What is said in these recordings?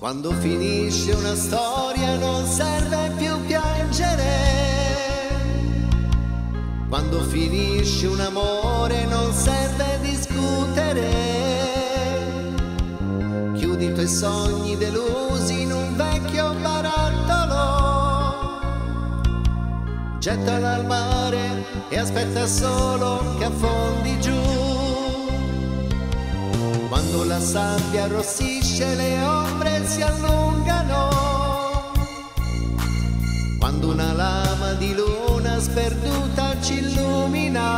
Quando finisce una storia non serve più piangere. Quando finisce un amore non serve discutere. Chiudi i tuoi sogni delusi in un vecchio barattolo. Gettalo al mare e aspetta solo che affondi giù. Quando la sabbia arrossisce le ombre si allungano. Quando una lama di luna sperduta ci illumina.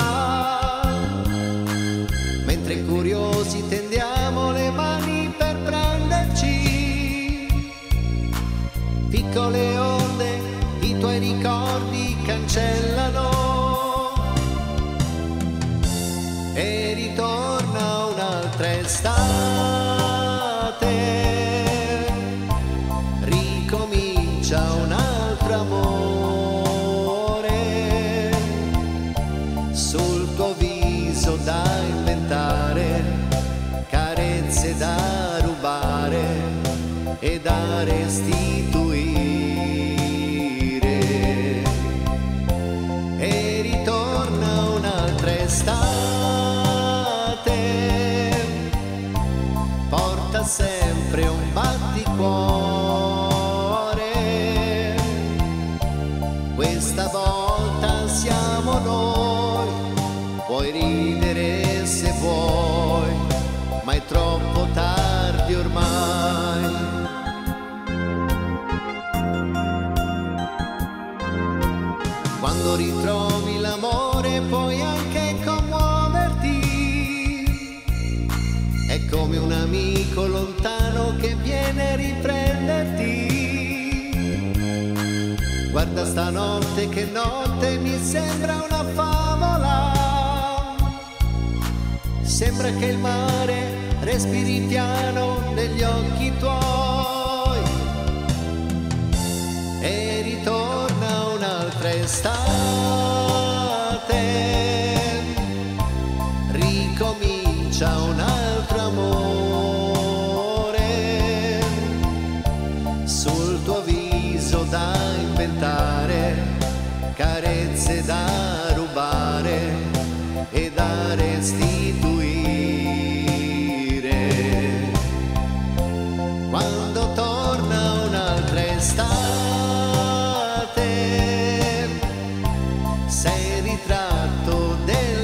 Mentre curiosi tendiamo le mani per prenderci. Piccole onde i tuoi ricordi cancellano. E ritorna un'altra estate, ricomincia un altro amore, sul tuo viso da inventare, carezze da rubare e da restituire. E ritorna un'altra estate, porta sempre un batticuore. Questa volta siamo noi, puoi ridere se vuoi, ma è troppo tardi ormai. Quando ritrovi l'amore puoi anche commuoverti. È come un amico lontano che viene a riprenderti. Guarda stanotte che notte, mi sembra una favola. Sembra che il mare respiri piano negli occhi tuoi. E ritorna un'altra estate, ricomincia un altro amore, sul tuo viso da inventare, carezze da rubare e da restituire. Quando torna un'altra estate, sei il ritratto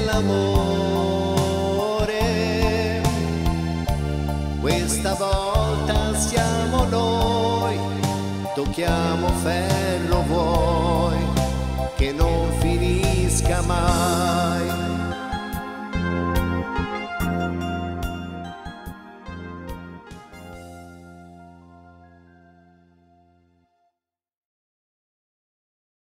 dell'amore. Questa volta siamo noi, tocchiamo ferro vuoi, che non finisca mai.